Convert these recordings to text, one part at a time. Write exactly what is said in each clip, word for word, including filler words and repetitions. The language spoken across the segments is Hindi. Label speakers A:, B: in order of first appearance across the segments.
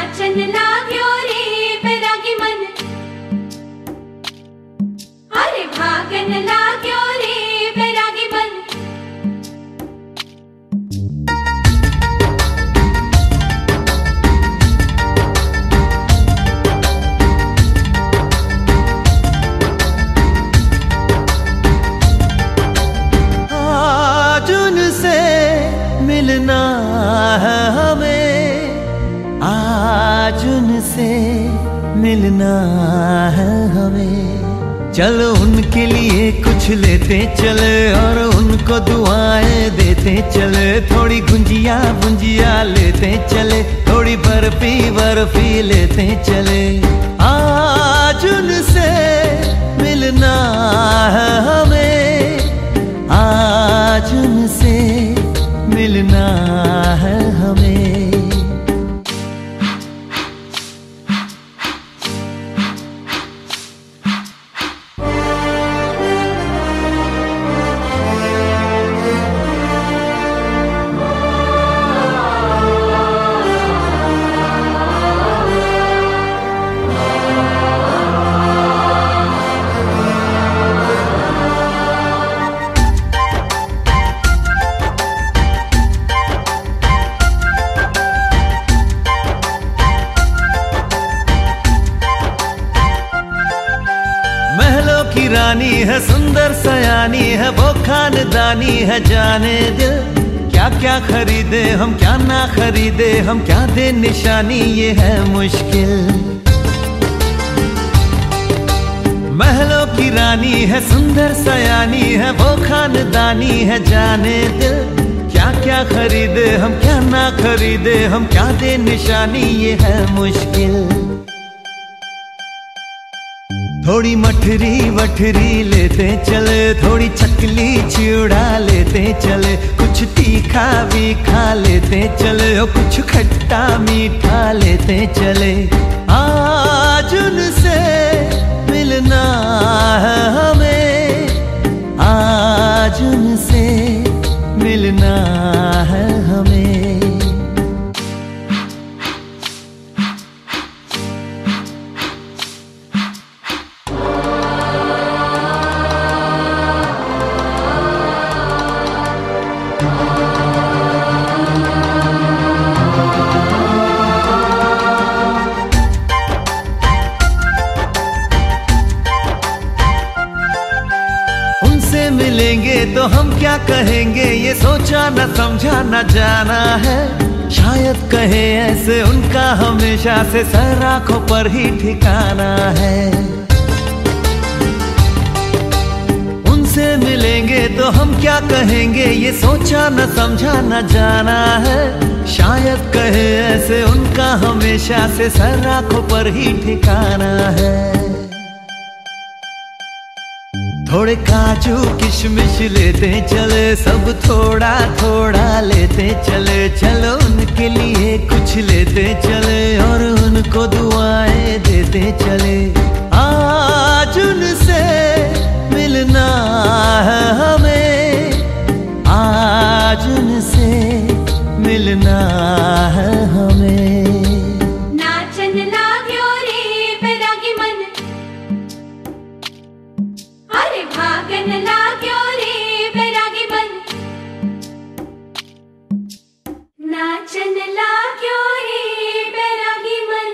A: नाचन लाग्यो रे बैरागी मन, अरे भागन लाग्यो रे बैरागी मन।
B: आज उनसे मिलना है हमें, आज उनसे मिलना है हमें। चलो उनके लिए कुछ लेते चले और उनको दुआएं देते चले। थोड़ी गुंजिया गुंजिया लेते चले, थोड़ी बर्फी बर्फी लेते चले। आज उनसे मिलना है हमें, आज उनसे मिलना है हमें। रानी है सुंदर सयानी है, वो खानदानी है जाने दिल। क्या क्या खरीदे हम क्या ना खरीदे हम, क्या दे निशानी ये है मुश्किल। महलों की रानी है सुंदर सयानी है, वो खानदानी है जाने दिल। क्या क्या खरीदे हम क्या ना खरीदे हम, क्या दे निशानी ये है मुश्किल। थोड़ी मठरी वठरी लेते चले, थोड़ी चकली चिड़ा लेते चले। कुछ तीखा भी खा लेते चले और कुछ खट्टा मीठा लेते चले। आज उनसे मिलना है हमें, आज उनसे मिलना है हमें। मिलेंगे तो हम क्या कहेंगे, ये सोचा न समझा न जाना है। शायद कहे ऐसे उनका हमेशा से सर आंखों पर ही ठिकाना है। उनसे मिलेंगे तो हम क्या कहेंगे, ये सोचा न समझा न जाना है। शायद कहे ऐसे उनका हमेशा से सर आंखों पर ही ठिकाना है। थोड़े काजू किशमिश लेते चले, सब थोड़ा थोड़ा लेते चले। चलो उनके लिए कुछ लेते चले और उनको दुआएं देते चले। आज उनसे मिलना है हमें, आज उनसे मिलना है हमें।
A: नाचन लाग्यो रे बैरागी मन, अरे भागन लाग्यो रे बैरागी मन। नाचन लाग्यो रे बैरागी मन।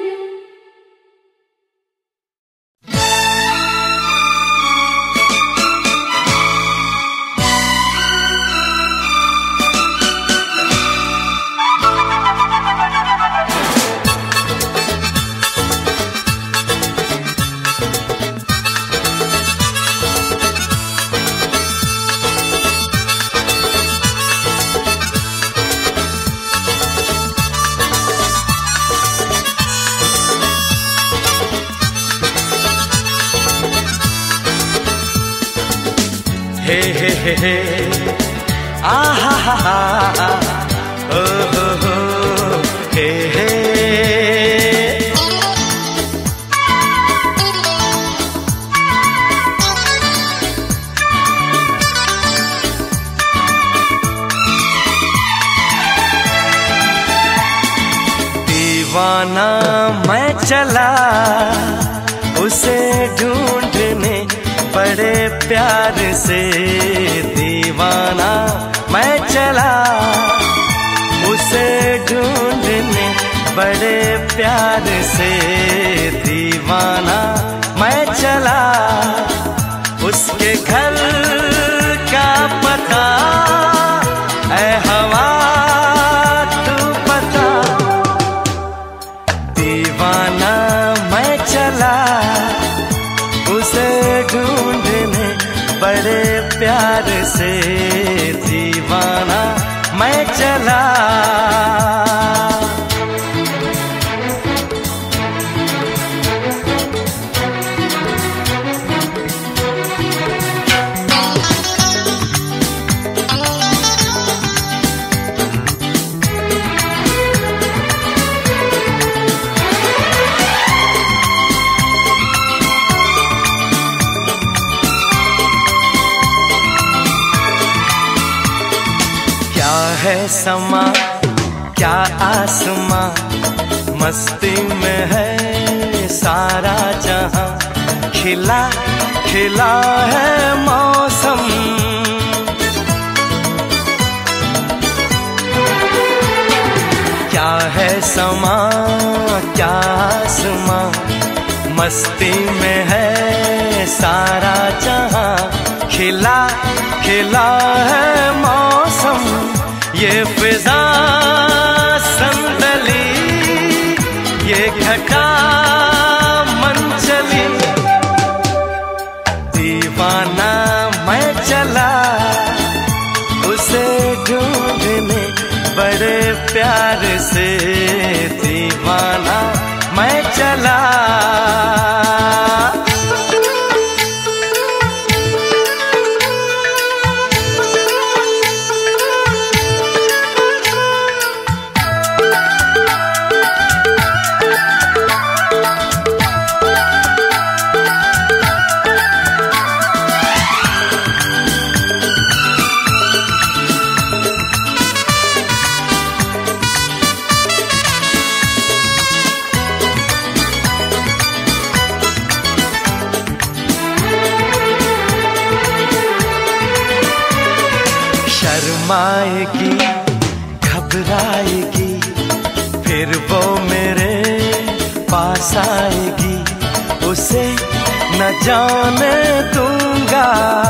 B: हे हे हे हे आहा हा हा ओ हो हो हे हे।
C: दीवाना मैं चला उसे ढूंढने बड़े प्यार से, दीवाना मैं चला उसे ढूंढने बड़े प्यार से, दीवाना मैं चला उसके घर का पता ऐ हवा तू पता, दीवाना मैं चला उसे ढूंढने बड़े प्यार से, दीवाना मैं चला। है समा क्या आसमां, मस्ती में है सारा जहां, खिला खिला है मौसम, क्या है समा क्या आसमां, मस्ती में है सारा जहां, खिला खिला है मौसम, ये फिजा संदली ये घटा मन चली, दीवाना मैं चला उसे ढूंढने बड़े प्यार से, दीवाना मैं चला। शर्माएगी घबराएगी फिर वो मेरे पास आएगी, उसे न जाने दूंगा,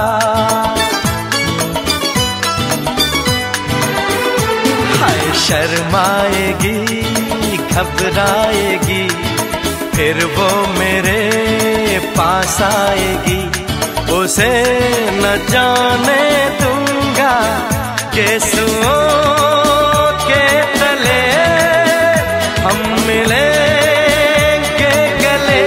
C: हाय शर्माएगी घबराएगी फिर वो मेरे पास आएगी, उसे न जाने दूंगा, केसुओं के तले हम मिलेंगे गले,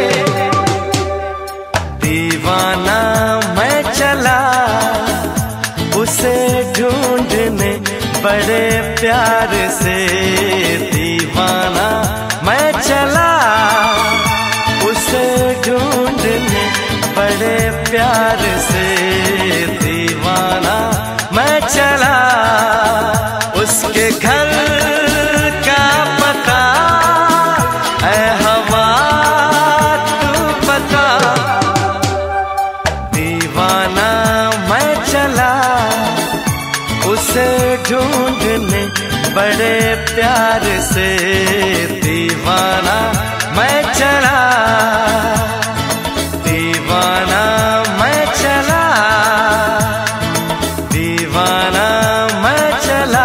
C: दीवाना मैं चला उसे ढूंढने बड़े प्यार से, दीवाना मैं चला उसे ढूंढने बड़े प्यार से, दीवाना मैं चला उसके घर का पता ऐ हवा तू पता, दीवाना मैं चला उसे ढूंढने बड़े प्यार से, दीवाना मैं चला, दीवाना मैं चला, दीवाना मैं चला।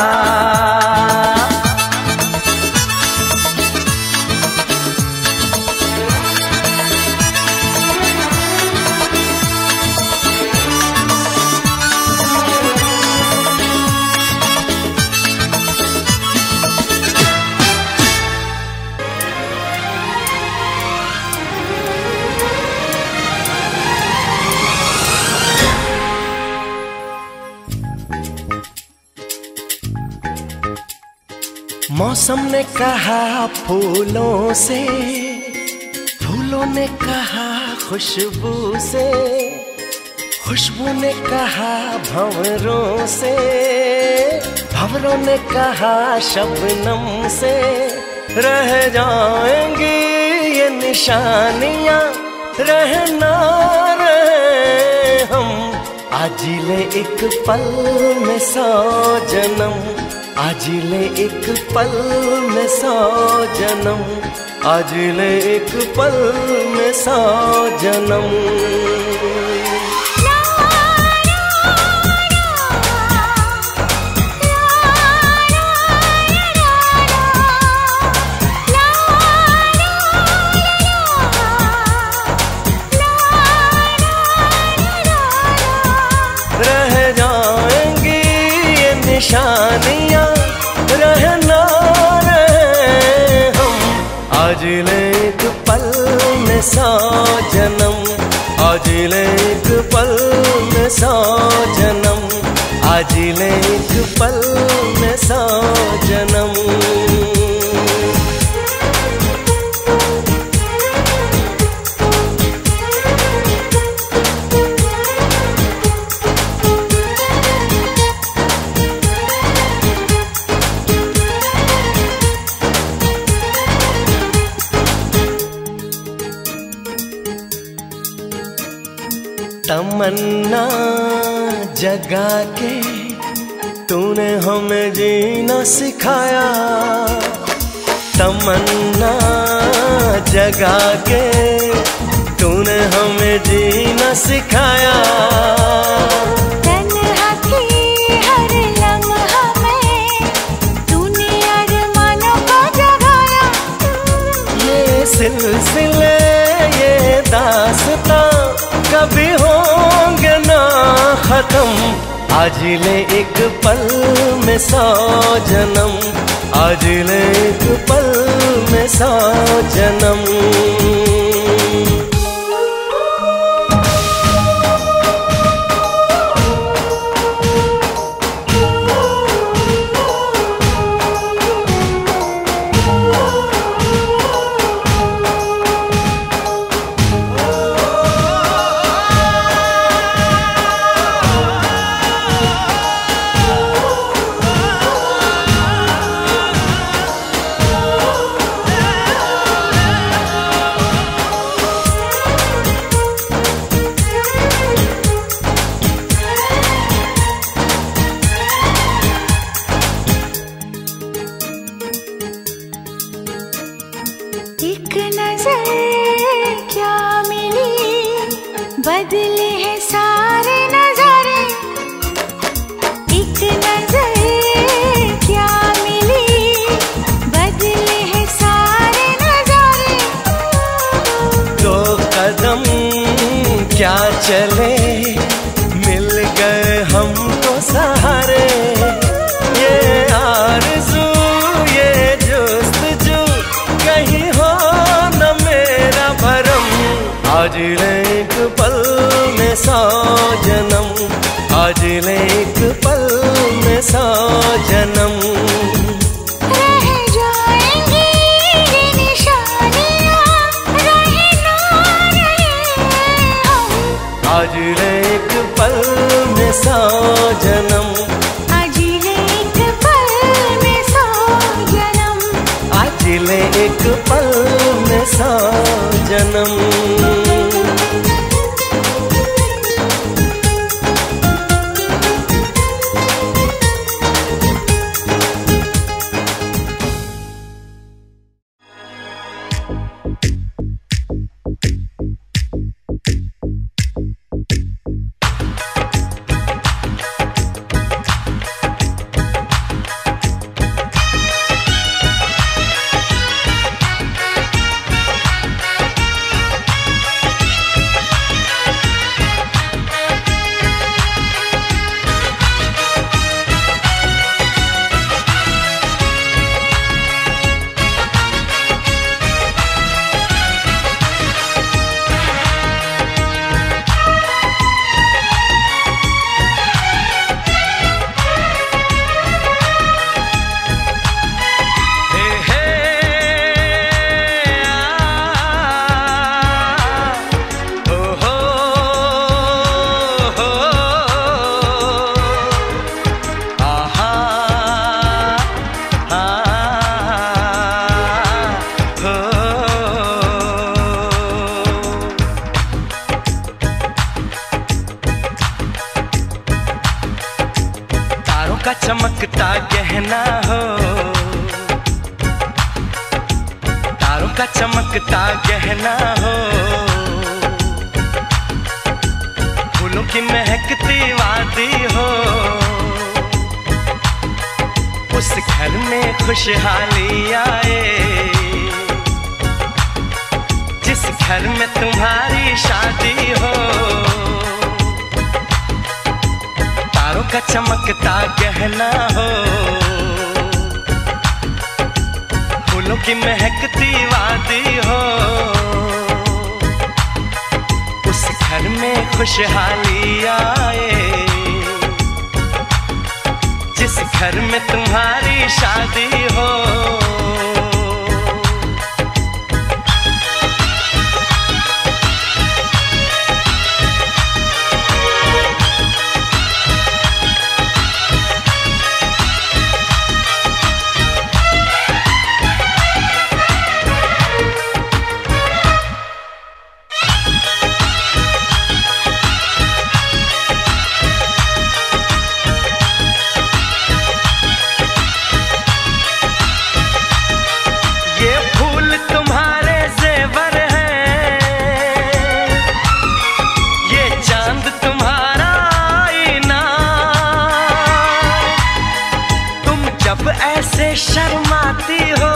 C: मौसम ने कहा फूलों से, फूलों ने कहा खुशबू से, खुशबू ने कहा भंवरों से, भंवरों ने कहा शबनम से, रह जाएंगी ये निशानियां, रहना रहे हम। आज ले एक पल में सौ जन्म, आज ले एक पल में सौ जन्म, आज ले एक पल में सौ जन्म। निशानियां रहना रहे हम। आज ले एक पल में सौ जन्म, आज ले एक पल में सौ जन्म, आज ले एक पल में सौ जन्म। तमन्ना जगा के तूने हमें जीना सिखाया, तमन्ना जगा के तूने हमें जीना सिखाया।
A: तन्हा थी हर लम्हा में तूने अरमानों को जगाया।
C: ये सिलसिले ये दास्तां कभी होंगे ना खत्म। आज ले एक पल में सौ जन्म, आज ले एक पल में सौ जन्म।
A: एक नजर क्या मिली, बदले हैं सारे नजारे। एक नजर क्या मिली, बदले हैं सारे नजारे।
C: दो कदम क्या चले, मिल गए हमको सहारे। ये आरज़ू ये जुस्तजू कहीं हो न मेरा भरम। आज ले एक पल में सौ जन्म, आज ले एक पल में सौ जन्म।
A: रह जाएंगी ये निशानियां, रहे ना रहे हम।
C: आज ले एक पल में सौ जन्म,
A: आज ले एक पल में सौ जन्म,
C: आज ले एक पल में सौ जन्म। का चमकता गहना हो, फूलों की महकती वादी हो, उस घर में खुशहाली आए जिस घर में तुम्हारी शादी हो। तारों का चमकता गहना हो, फूलों की महकती वादी हो, उस घर में खुशहाली आए जिस घर में तुम्हारी शादी हो। ऐसे शर्माती हो,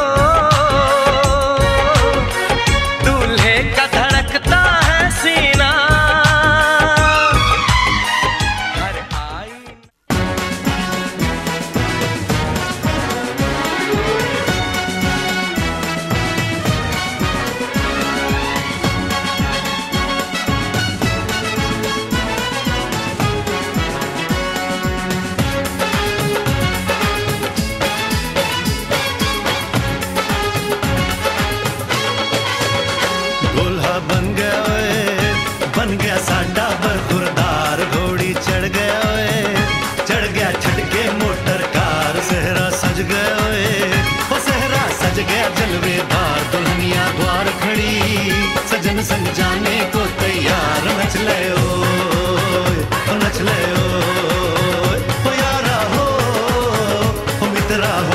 C: दूल्हे का धड़कता है सीना। हर आई
B: बन गया साडा बरखुरदार, घोड़ी चढ़ गया ओए, चढ़ गया छटके मोटर कार। सहरा सज गया ओए, ओ सहरा सज गया जलवेदार, दुल्हनिया द्वार खड़ी सजन संग जाने को तैयार। नच ले ओए, ओ नच ले ओए, ओ यारा हो, ओ मित्रा हो।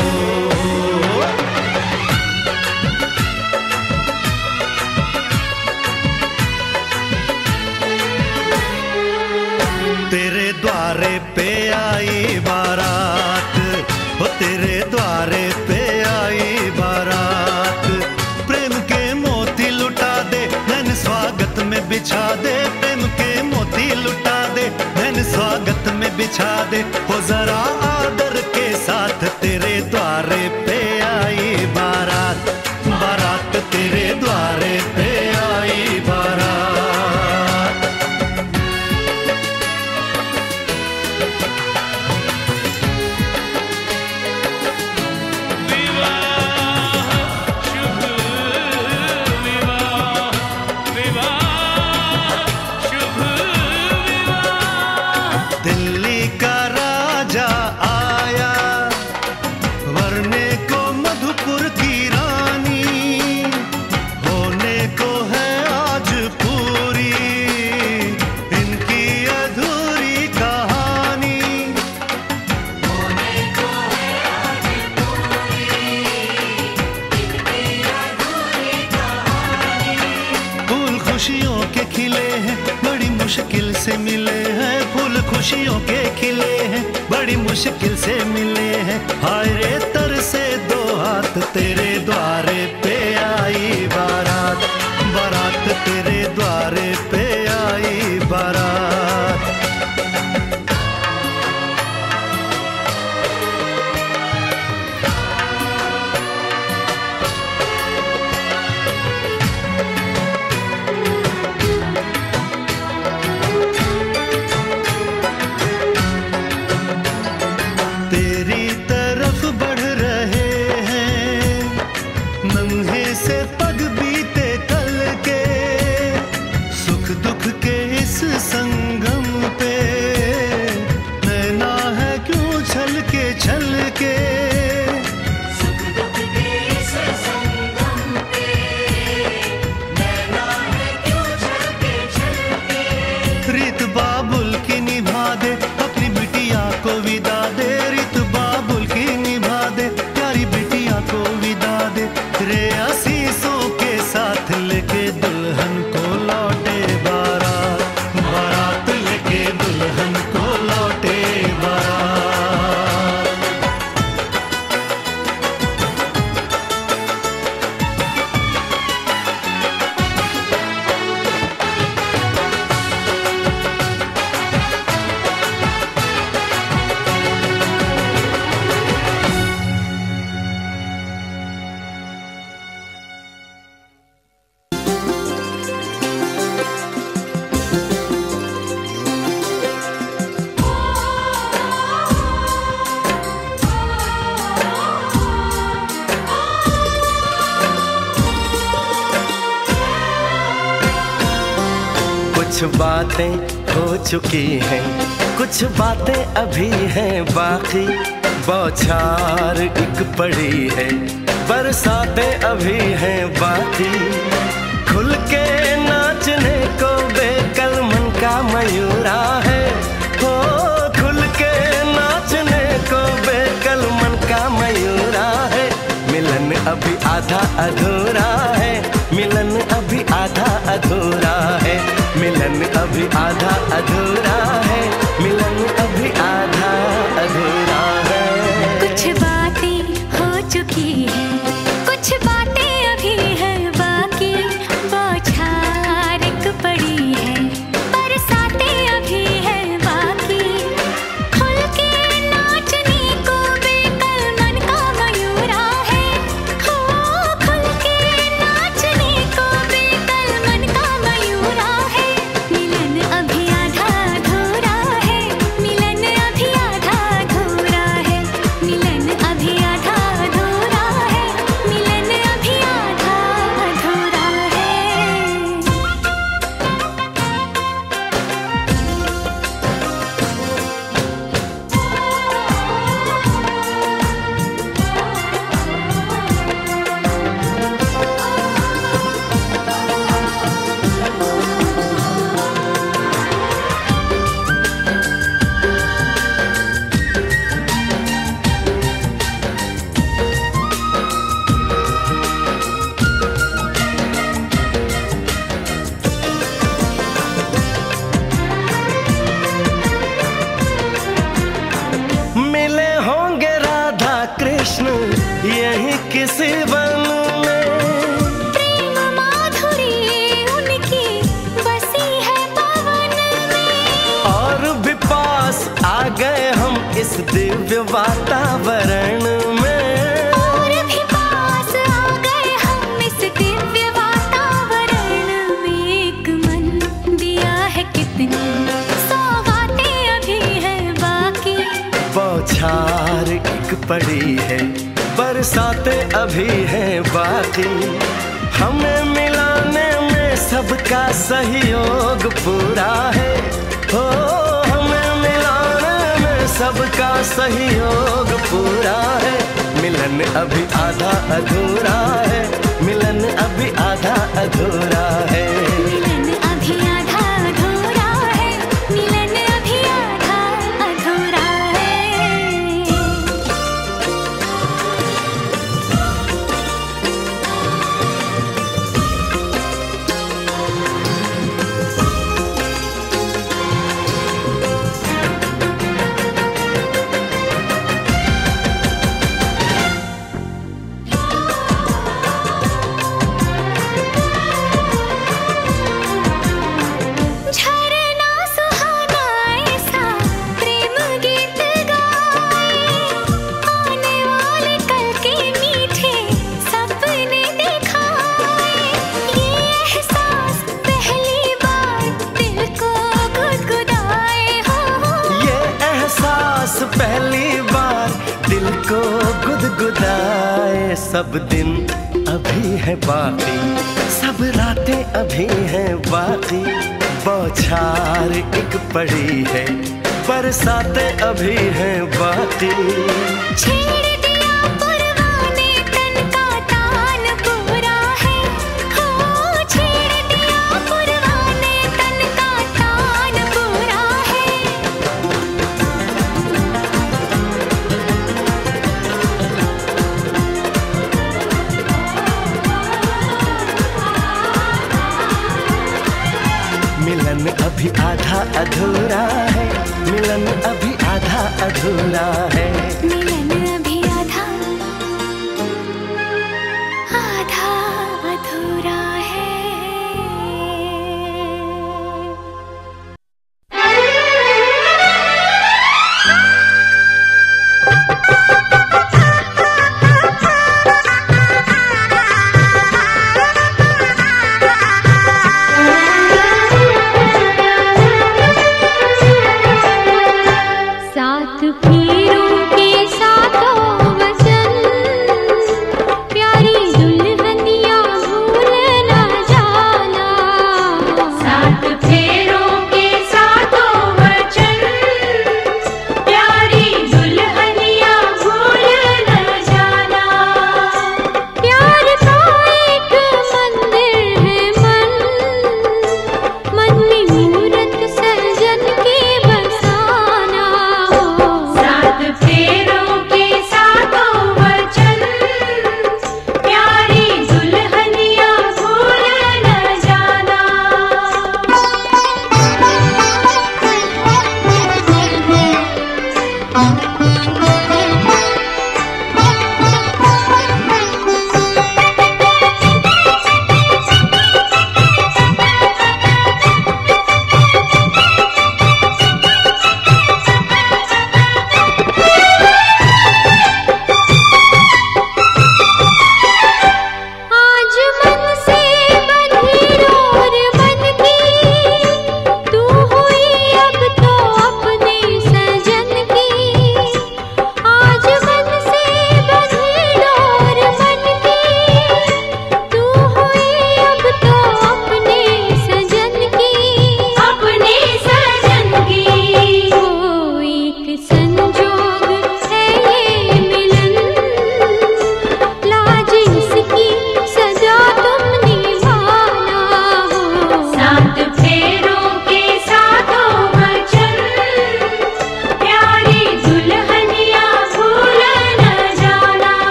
B: तेरे द्वारे पे आई बारात, हो तेरे द्वारे पे आई बारात। प्रेम के मोती लुटा दे, नैन स्वागत में बिछा दे। प्रेम के मोती लुटा दे, नैन स्वागत में बिछा दे। हो जरा आदर के साथ तेरे द्वारे पे आई बारात, बारात तेरे द्वारे पे आई बारात। दिल्ली का राजा आया, वरने को मधुपुर की रानी, होने को है आज पूरी इनकी अधूरी कहानी। होने को है आज पूरी इनकी अधूरी कहानी। फूल खुशियों के खिले हैं, बड़ी मुश्किल से मिले हैं। फूल खुशियों के खिले हैं, बड़ी मुश्किल से मिले हैं। हाय रे तर से दो हाथ तेरे द्वारे पे आई बारात, बारात तेरे द्वारे पे आई बारात। तेरी तरफ बढ़ रहे हैं नन्हे से पग बीते कल के, सुख दुख के इस संगम पे नैना है क्यों छल के छल के। सुख दुख के इस संगम पे नैना है क्यों छल के छल के। रीत बाबुल की निभा दे, अपनी बिटिया को विदा दे। रीत बाबुल की निभा दे, प्यारी बिटिया को विदा दे। रे आशीषों के
C: कुछ बातें हो चुकी हैं, कुछ बातें अभी हैं बाकी, बौछार एक पड़ी है, बरसातें अभी हैं बाकी। खुल के नाचने को बेकल मन का मयूरा है, हो खुल के नाचने को बेकल मन का मयूरा है। मिलन अभी आधा अधूरा है, मिलन अभी आधा अधूरा है, मिलन अभी आधा अधूरा है, मिलन अभी आधा अधूरा है।
A: कुछ बातें हो चुकी हैं, कुछ बातें अभी हैं बाकी, बौछार एक पड़ी है, बरसातें अभी हैं बाकी। खुल के नाचने को बेकल मन का मयूरा है, हो खुल के नाचने को बेकल मन का मयूरा है। मिलन अभी आधा अधूरा है, मिलन अभी आधा अधूरा है, मिलन अभी आधा अधूरा है, मिलन अभी आधा अधूरा है।
C: मिले होंगे राधा कृष्ण यही किसी वन में,
A: प्रेम माधुरी उनकी बसी है पवन में,
C: और भी पास आ गए हम इस दिव्य वातावरण में।
A: और भी पास आ गए हम इस दिव्य वातावरण में। एक मन दिया है कितनी सौगातें अभी हैं बाकी,
C: बौछार एक पड़ी है, बरसातें अभी हैं बाकी। हमें मिलाने में सबका सहयोग पूरा है, हो हमें मिलाने में सबका सहयोग पूरा है। मिलन अभी आधा अधूरा है, मिलन अभी आधा अधूरा है।
A: मिलन अभी आधा अधूरा है, मिलन अभी आधा अधूरा है। झरना सुहाना ऐसा प्रेम गीत गाए, आने वाले कल के मीठे सपने दिखाए। ये एहसास पहली बार दिल को गुदगुदाए, हो
C: ये एहसास पहली बार दिल को गुदगुदाए। सब दिन अभी है बाकी, सब रातें अभी हैं बाकी, बौछार एक पड़ी है, बरसातें अभी हैं बाकी।
A: छेड़ दिया पुरवाने तन का तान पूरा है, हो छेड़ दिया पुरवाने तन का तान पूरा है।
C: मिलन अभी आधा अधूरा है, मिलन अभी आधा अधूरा है।
A: मिलन अभी आधा आधा अधूरा है। सात फेरों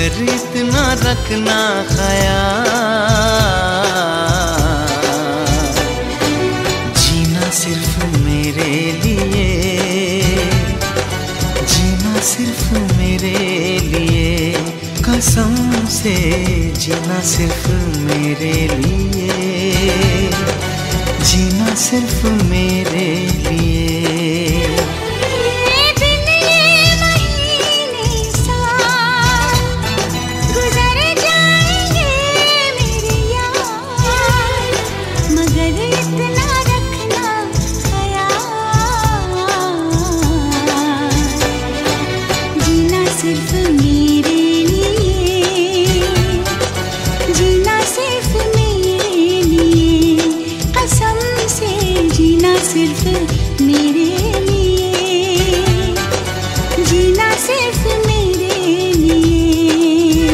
B: मगर इतना रखना ख्याल, जीना सिर्फ मेरे लिए, जीना सिर्फ मेरे लिए, कसम से जीना सिर्फ मेरे लिए, जीना सिर्फ मेरे लिए।
A: सिर्फ मेरे लिए, जीना सिर्फ मेरे लिए।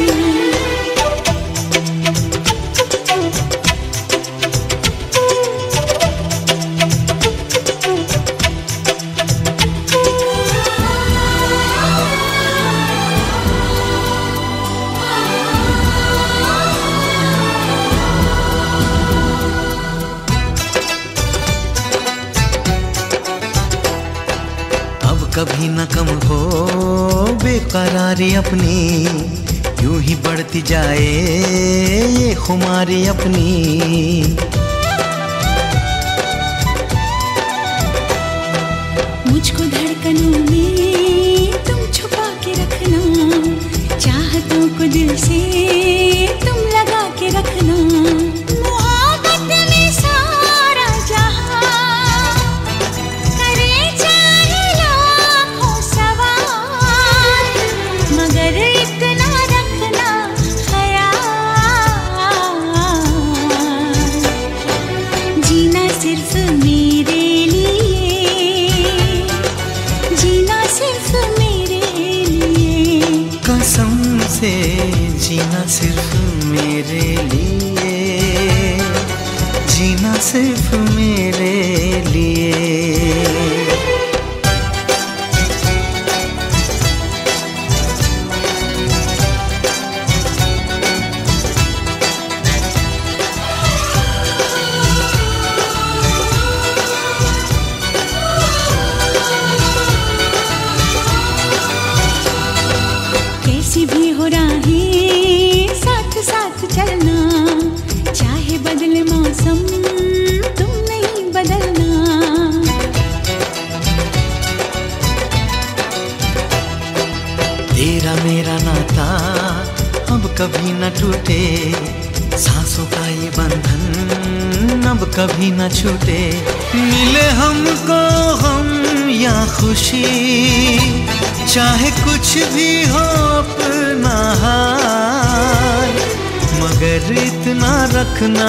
B: कभी न कम हो बेकरारी अपनी, यूं ही बढ़ती जाए ये खुमारी अपनी।
A: मुझको धड़कनों में तुम छुपा के रखना, चाहतों को दिल से तुम लगा के रखना। मोहब्बत में सारा जहां करे चाहे लाखों सवाल, मगर इतना रखना ख्याल, जीना सिर्फ मेरे
B: से जीना सिर्फ मेरे लिए, जीना सिर्फ मेरे लिए।
A: भी हो राहें साथ साथ चलना, चाहे बदले मौसम तुम नहीं बदलना।
B: तेरा मेरा नाता अब कभी न टूटे, सांसों का ये बंधन अब कभी न छूटे। मिले हमको हम या खुशी, चाहे कुछ भी हो अपना हाल, मगर इतना रखना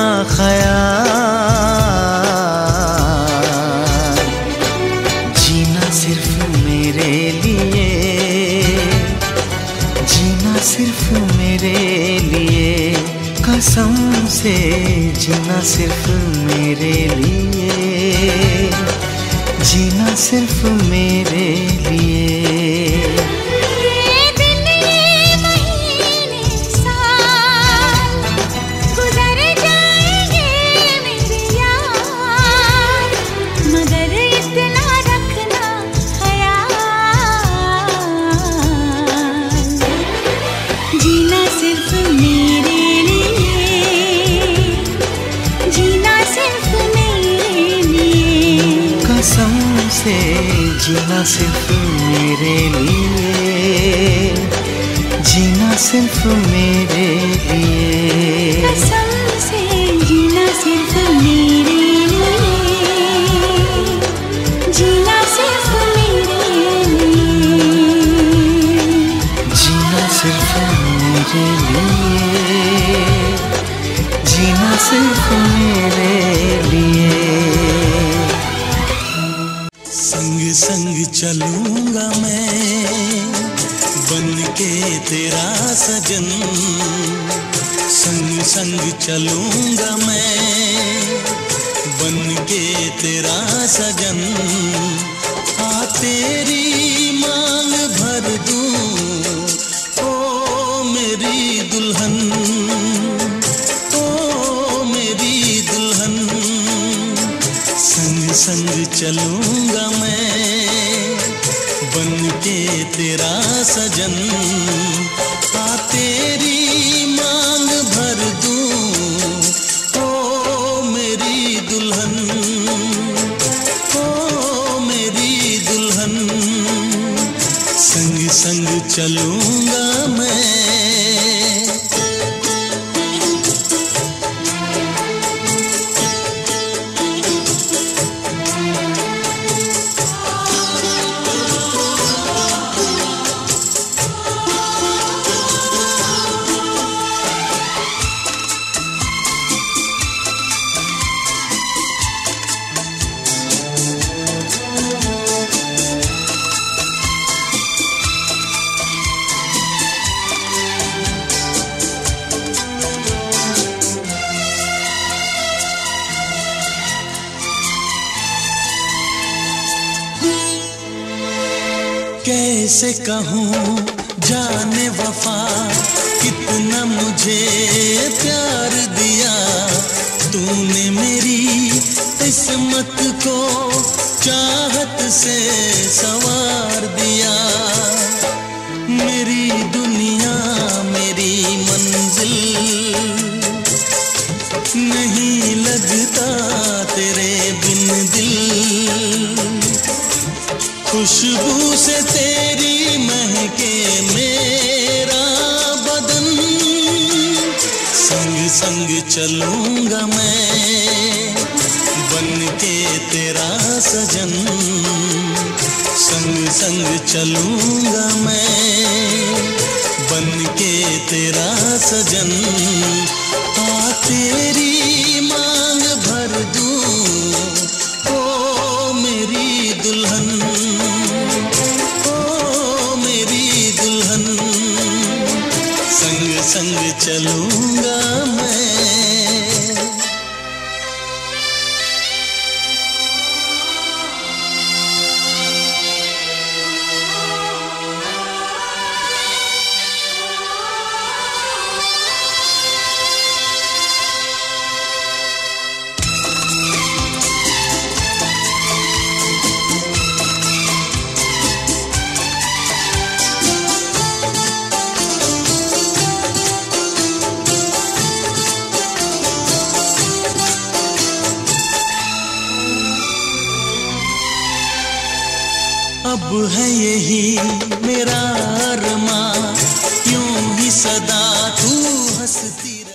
B: ख्याल, जीना सिर्फ मेरे लिए, जीना सिर्फ मेरे लिए, कसम से जीना सिर्फ मेरे लिए, जीना सिर्फ मेरे लिए। जीना सिर्फ मेरे लिए, जीना सिर्फ मेरे लिए,
A: कसम से जीना सिर्फ मेरे लिए, जीना सिर्फ मेरे लिए,
B: जीना सिर्फ मेरे लिए, जीना सिर्फ मेरे लिए।
D: संग संग चलूंगा मैं बन के तेरा सजन, संग संग चलूंगा मैं बन के तेरा सजन। आ तेरी मांग भर दूं ओ मेरी आ तेरी मांग भर दूं, ओ मेरी दुल्हन, ओ मेरी दुल्हन। संग संग चलूंगा मैं, कैसे कहूँ जाने वफा कितना मुझे प्यार दिया तूने मेरी किस्मत को चाहत से संवार दिया। मेरी दुनिया मेरी मंजिल नहीं लगता तेरे बिन दिल। खुशबू से तेरी महके मेरा बदन, संग संग चलूंगा मैं बन के तेरा सजन। संग संग चलूंगा मैं बन के तेरा सजन। आ तेरी मांग भर दूं, ओ मेरी दुल्हन, ओ मेरी दुल्हन। संग संग चलूंगा मैं। अब है यही मेरा अरमां, यूं ही सदा तू हंसती रहे।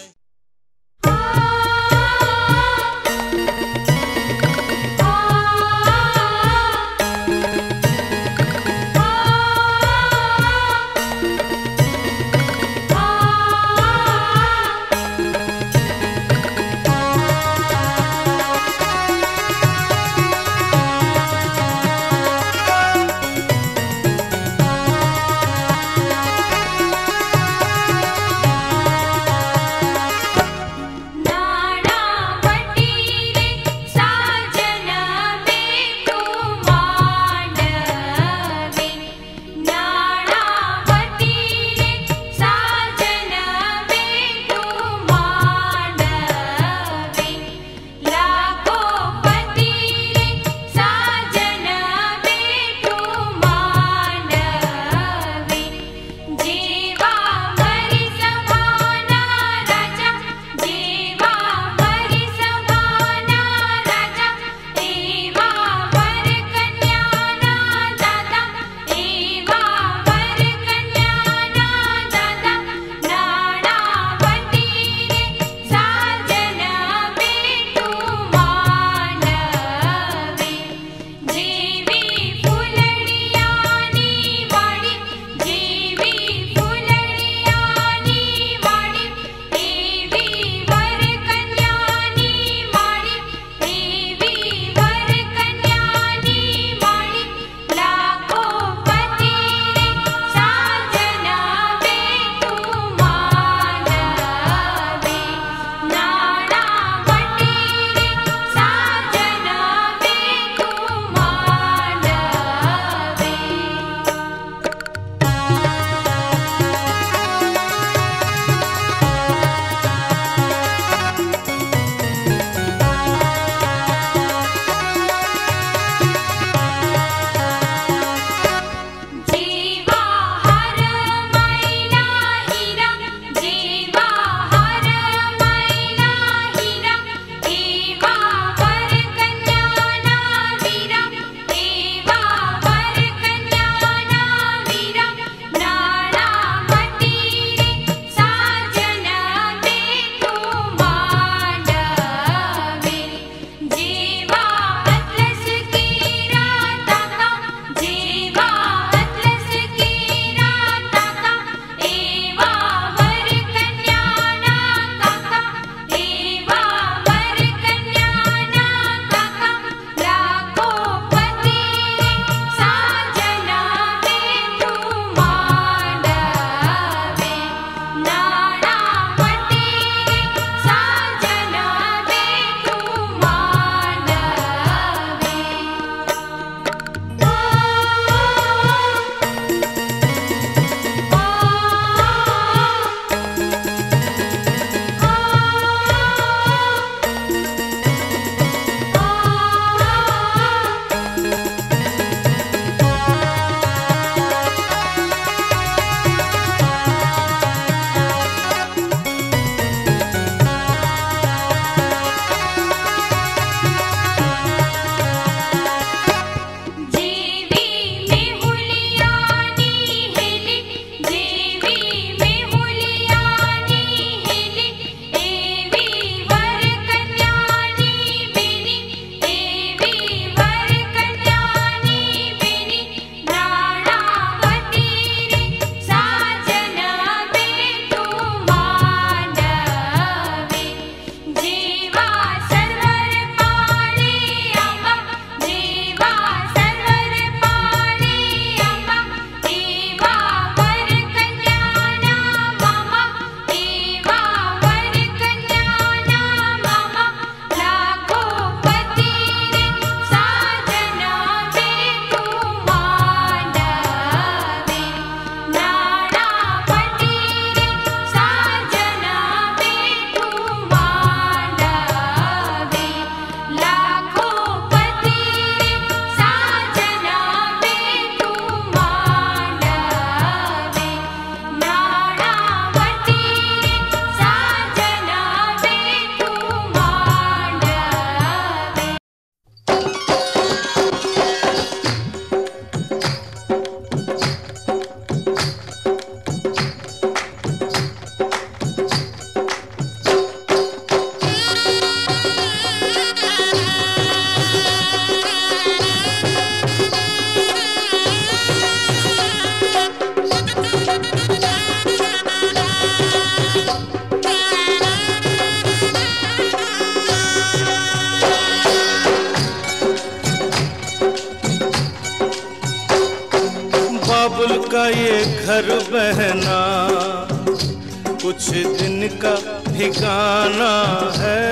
E: घर बहना कुछ दिन का ठिकाना है।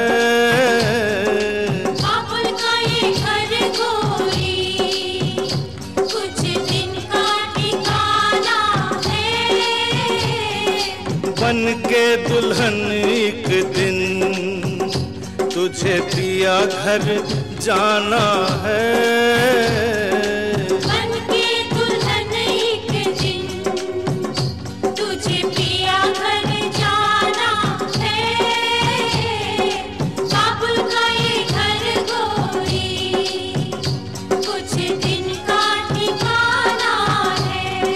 A: बाबुल का ये घर गोरी कुछ दिन का ठिकाना है।
E: बन के दुल्हन एक दिन तुझे पिया घर जाना है।
A: बन के दुल्हन एक दिन तुझे पिया घर जाना है। बाबुल का ये घर गोरी कुछ दिन का ठिकाना है।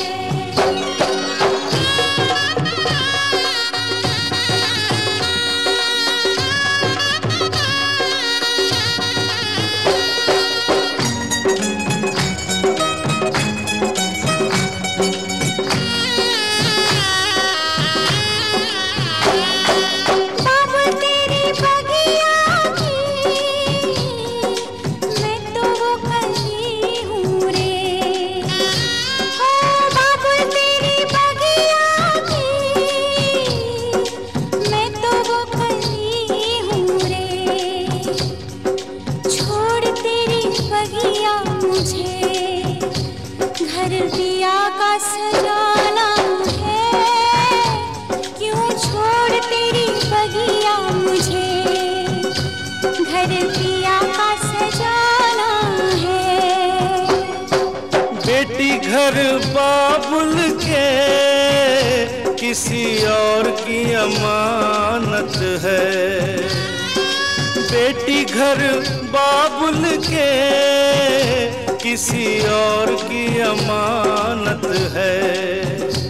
A: घर दिया का सजाना है। क्यों छोड़ तेरी बगिया मुझे घर दिया का सजाना है।
E: बेटी घर बाबुल के किसी और की अमानत है। बेटी घर बाबुल के किसी और की अमानत है।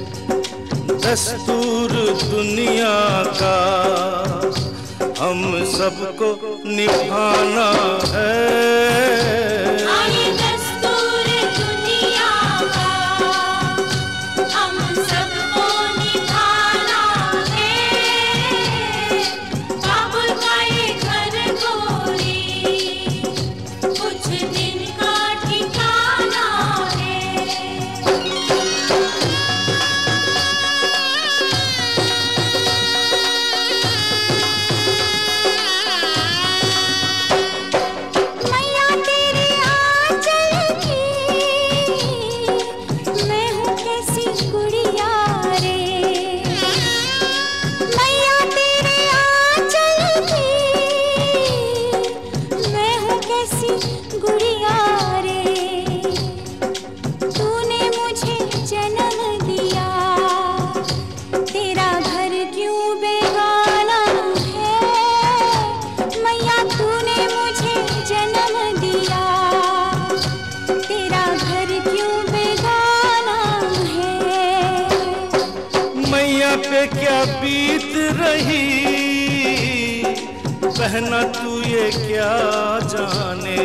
E: दस्तूर दुनिया का हम सबको निभाना है।
A: आए दस्तूर दुनिया का हम सबको निभाना है। बाबुल का ये घर गोरी कुछ दिन का ठिकाना है। मैया तेरे आंचल की मैं हूँ कैसी गुड़िया रे। मैया तेरे आंचल की मैं हूँ कैसी गुड़िया रे। तूने मुझे जन्म दिया तेरा घर क्यों बेगाना है। मैया तूने मुझे जन्म दिया तेरा घर क्यों बेगाना है।
E: मैया पे क्या बीत रही बहना तू ये क्या जाने।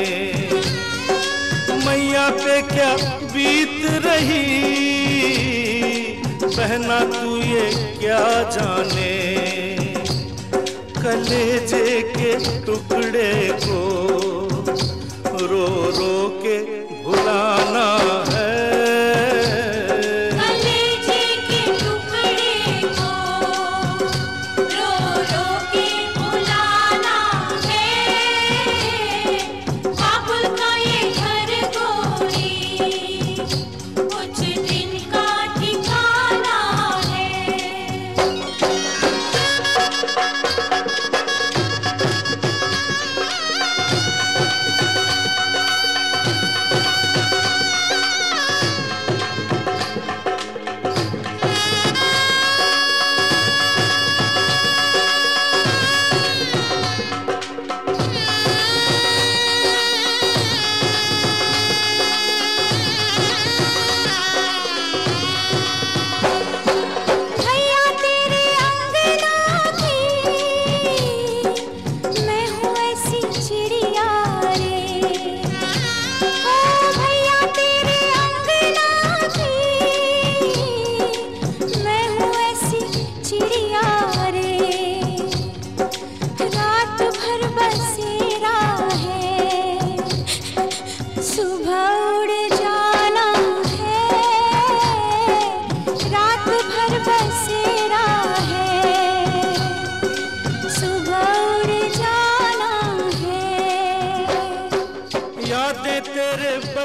E: मैया पे क्या बीत रही बहना तू ये क्या जाने। कलेजे के टुकड़े को रो रो के भुलाना है।
A: कलेजे के टुकड़े को रो रो के भुलाना है। बाबुल का ये घर गोरी कुछ दिन का ठिकाना है।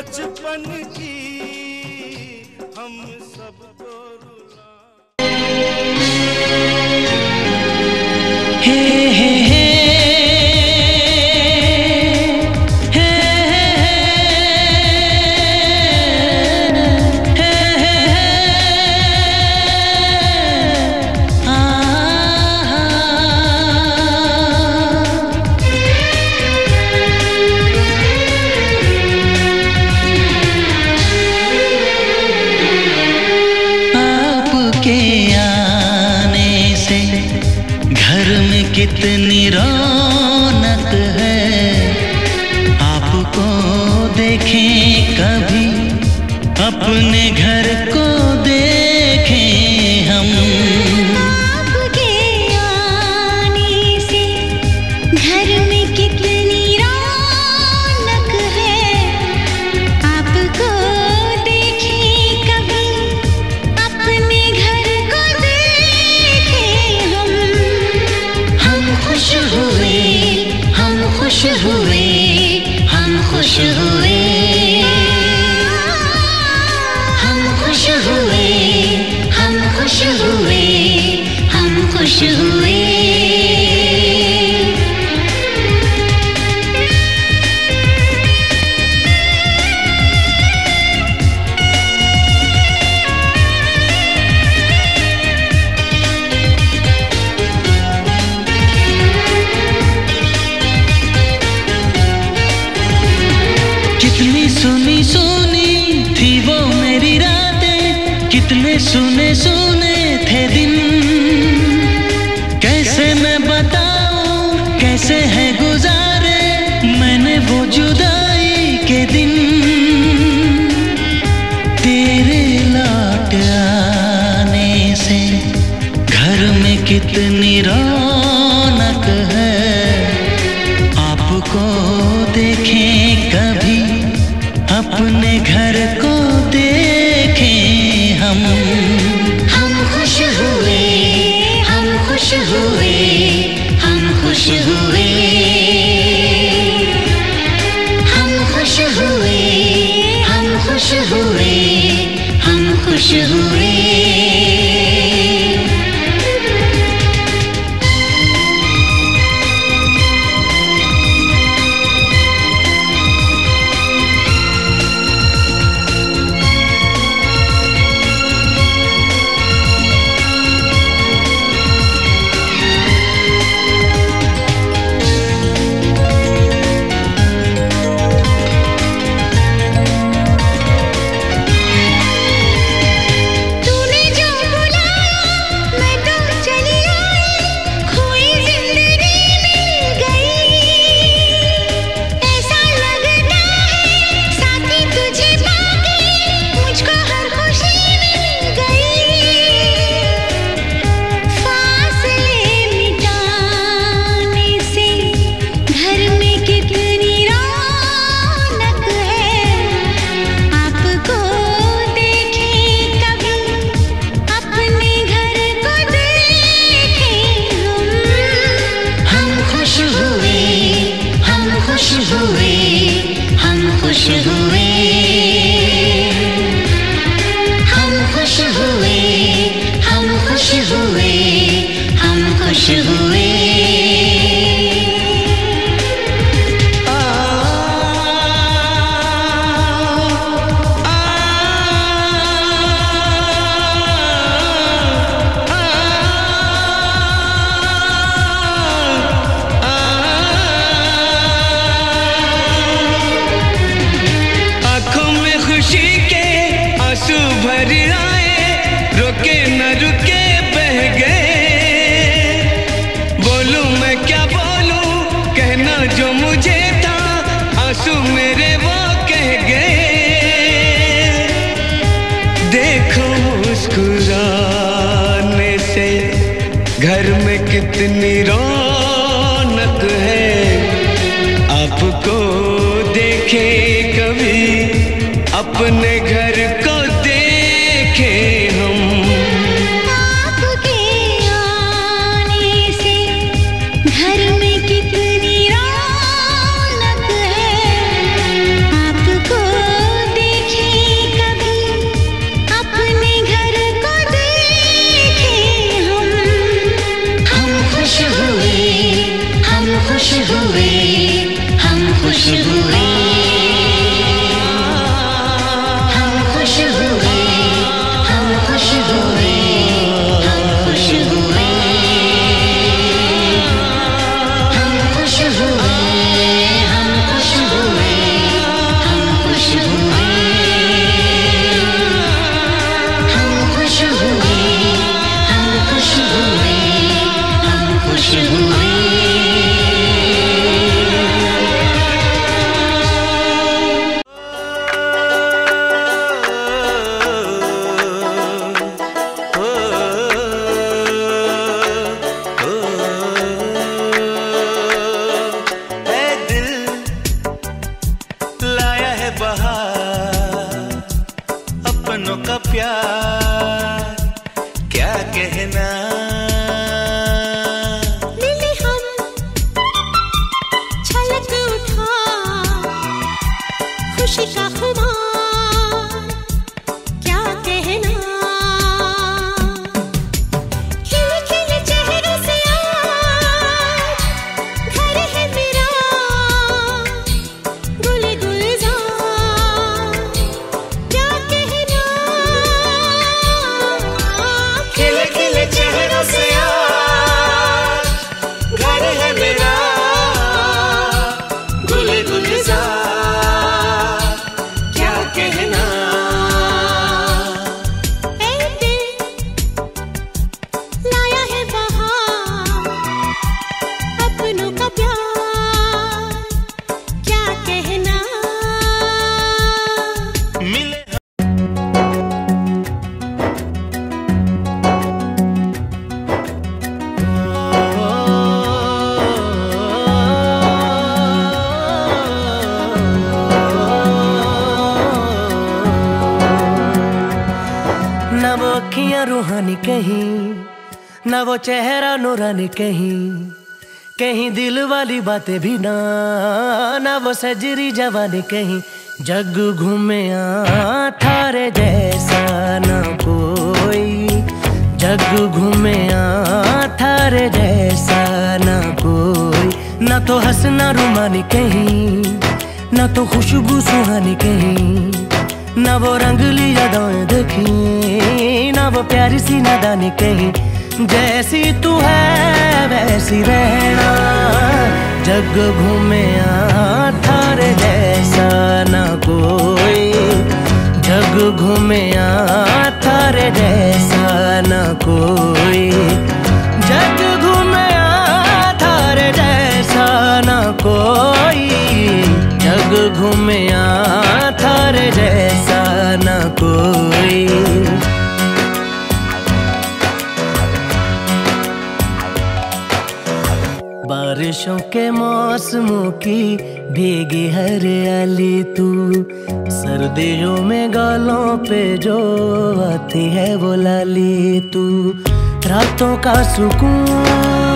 E: बचपन की हम सबको रुला।
D: हे हे हे कितनी रौनक है, आपको देखें कभी अपने घर को देखें हम।
A: आपके आने से घर में कितनी रौनक है, आपको देखें कभी अपने घर को देखें हम। हम खुश हुए, हम खुश हुए, हम खुश हुए, हम खुश हुए, हम खुश हुए, हम खुश हुए।
D: कितनी सुनी सुनी थी वो मेरी रातें, कितने सुने सुने थे दिन। कैसे मैं बताऊं कैसे है गुजारे मैंने वो जुदाई के दिन। तेरे लौट आने से घर में कितनी रौनक है, आपको देखें कभी अपने घर को देखें हम।
A: हम खुश हुए, हम खुश हुए, हम खुश हुए, हम खुश हुए, हम खुश हुए, हम खुश हुए। तूने जो बुलाया मैं तो चली आई, खोई जिंदगी मिल गई। ऐसा लगता है साथी तुझे पाके मुझको हर खुशी मिल गई। फासले मिटाने से घर में कितनी रौनक है, आपको देखें कभी अपने घर को देखें हम। हम खुश हुए, हम खुश हुए, हम खुश हुए, हम खुश हुए, हम खुश हुए, हम खुश हुए।
D: आँखों में खुशी के आंसू भर आए, रुके न रुके बह गए। बोलूं मैं क्या बोलूं कहना जो मुझे था, आंसू मेरे वो कह गए। देखो मुस्कुराने से घर में कितनी रौनक है, आपको देखे कभी अपने घर को देखे हम।
A: आपके आने से घर में कितनी रौनक है, आपको
C: कहना।
A: मिले हम छलक उठा खुशी का खुमार, क्या कहना। खिले खिले चेहरे से आज घर है मेरा, गुल गुलजार, क्या कहना।
C: खिले खिले चेहरों से आज घर है मेरा, गुल गुलजार, क्या कहना।
A: ऐ दिल लाया है बहार, अपनों का प्यार, क्या कहना।
C: मिले
F: न वो अखियां रूहानी कहीं, न वो चेहरा नूरानी कहीं, कहीं दिल वाली बातें भी ना, न वो सजरी जवानी कहीं। जग घूमे थारे जैसा न कोई, जग घूमे थारे जैसा न कोई। न तो हंसना रुमानी कहीं, न तो खुशबू सुहानी कहीं, न वो रंगली यादें देखी, न वो प्यारी सी नादानी कहीं। जैसी तू है वैसी रहना, जग घूमे थारे जैसा न कोई, जग घूमे थारे जैसा न कोई, जग घूमे थारे जैसा न कोई, जग घूमे थारे जैसा न कोई। बारिशों के मौसमों की भीगी हरियाली तू, सर्दियों में गालों पे जो आती है वो लाली तू। रातों का सुकून,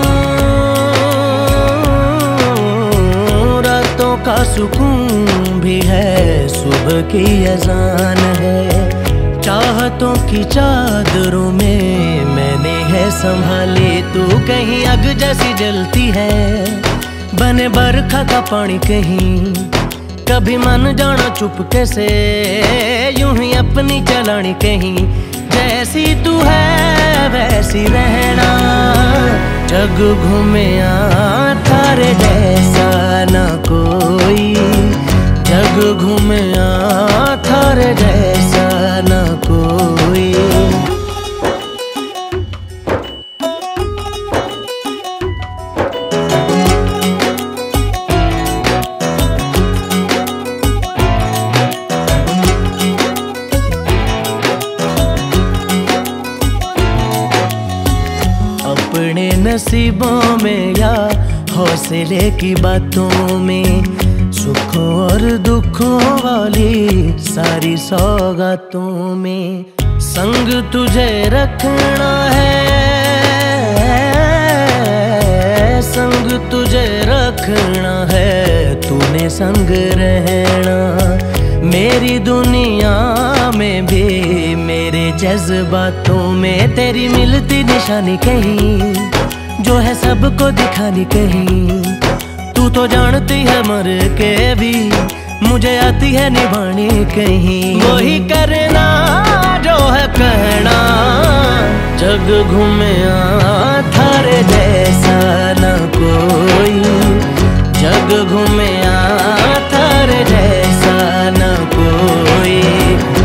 F: रातों का सुकून भी है, सुबह की अजान है। चाहतों की चादरों में मैंने है संभाली तू, कहीं आग जैसी जलती है, बने बरखा का पानी कहीं। कभी मन जाना चुपके से, यूं ही अपनी चलानी कहीं। जैसी तू है वैसी रहना, जग घूमे थारे जैसा न कोई, जग घूमे थारे जैसा न कोई। अपने नसीबों में या हौसले की बातों में, सुखों और दुखों वाली सारी सौगातों में, संग तुझे रखना है, संग तुझे रखना है, तूने संग रहना। मेरी दुनिया में भी मेरे जज्बातों में तेरी मिलती निशानी कहीं, जो है सबको दिखानी कहीं। तू तो जानती है मर के भी मुझे आती है निभानी कहीं। वही करना जो है कहना, जग घूमे थारे जैसा न कोई, जग घूमे थारे जैसा न कोई।